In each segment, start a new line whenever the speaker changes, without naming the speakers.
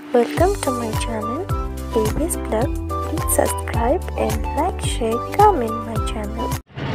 Welcome to my channel, Baby's Blog. Please subscribe and like, share, comment my channel.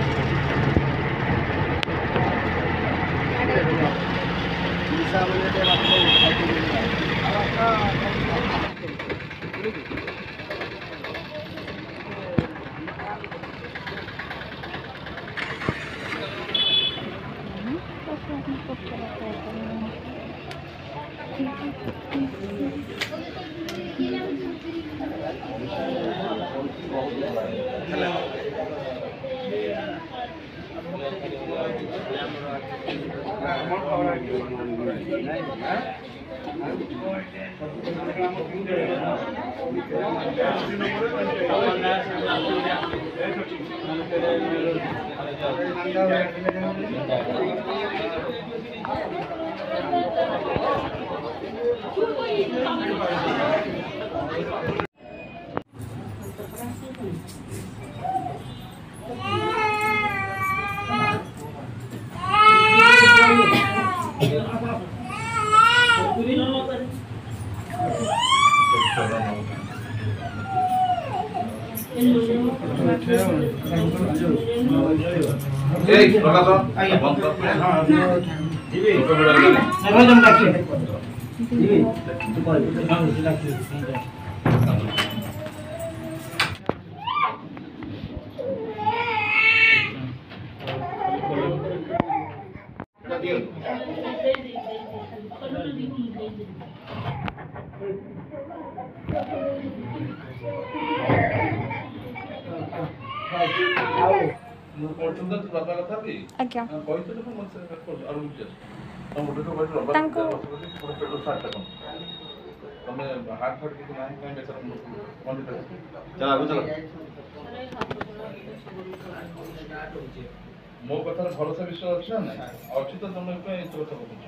मो कथार भरोसा विश्वास अछि ना अछि तो तुम पे एतो कथा कहू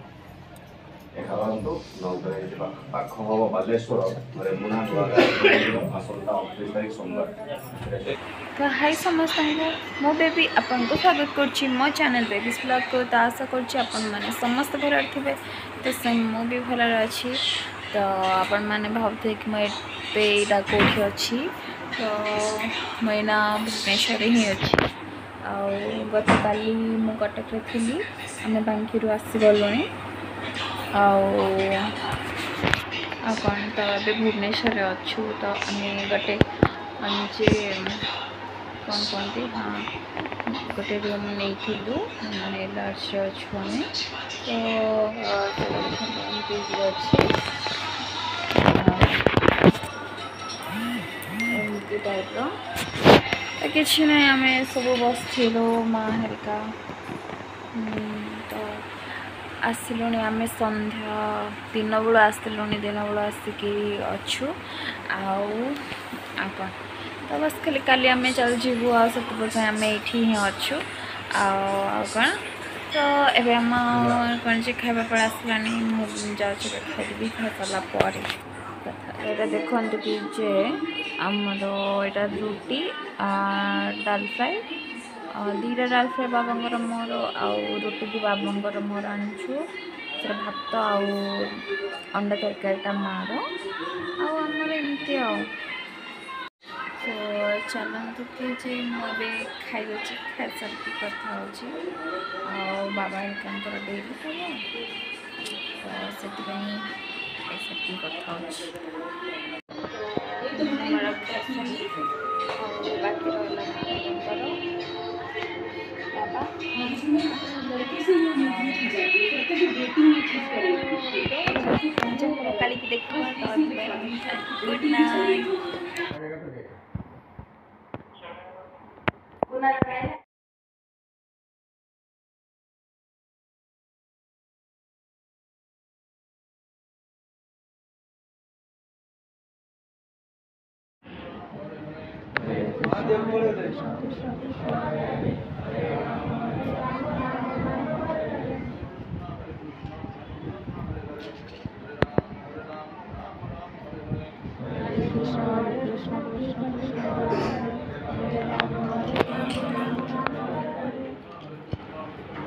एकावंतो नौकरी जिला पाख हब बालेश्वर मुना द्वारा आसंता 29 तारिख सोमवार।
तो हाय समस्त मो बेबी आपन को स्वागत करछि मो चैनल बेबीज ब्लॉग को। तो आशा करछि अपन माने समस्त घर थे तो सेम मो भी भल अच्छी। तो आपण मैंने भावते कि मैं एटा कौटी अच्छी तो मैना भुवनेश्वर ही अच्छी। गत काली मु कटक थी आम बांकी आसीगलु कौन तो ये भुवनेश्वर अच्छु। तो आम गोटे जे कौन कहते हाँ गोटे रूम नहीं मैंने लार्ज अच्छु आम तो अच्छे एमती टाइप कि आम सब बसलु माँ हरिका तो आसलु आम संध्या दिन बेलू आसलु दिन बेलू आसिकी अच्छु कौन तो बस खाली काली आम चल जीवु आम ये अच्छु कौन तो एबे आम कौन जे खाइबा पर आसलानी मुझे खाइबी खाई सारापर यहाँ देखु कि जे आमर यहाँ रुटी डाल फ्राए दीटा डाल फ्राए बाबांर मोर रुटी भी बाबांर मोर आनीचु भात अंडा तरकारीटा मार आमर एमती तो चलते कि जे मुझे खाई खाई सारी कथा हो बाबा हरिका डेली खाइबा तो से कथा बाकी काली की देखो good night.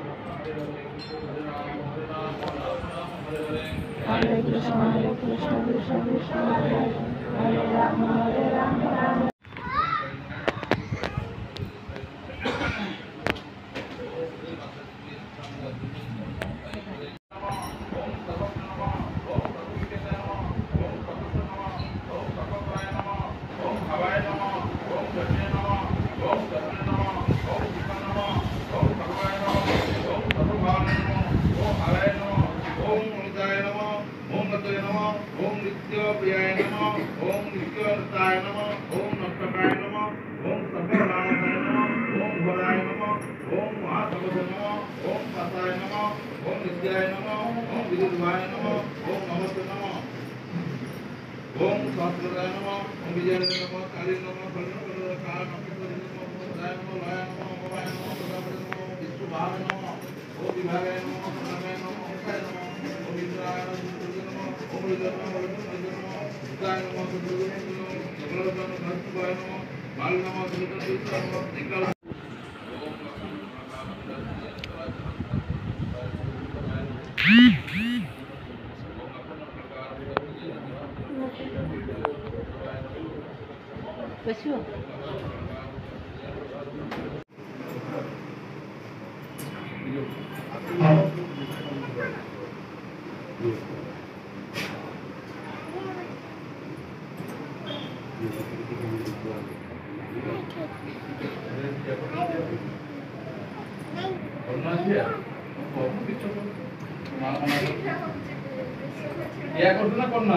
Hare Krishna, Hare Krishna, Krishna
क्या करते ना करना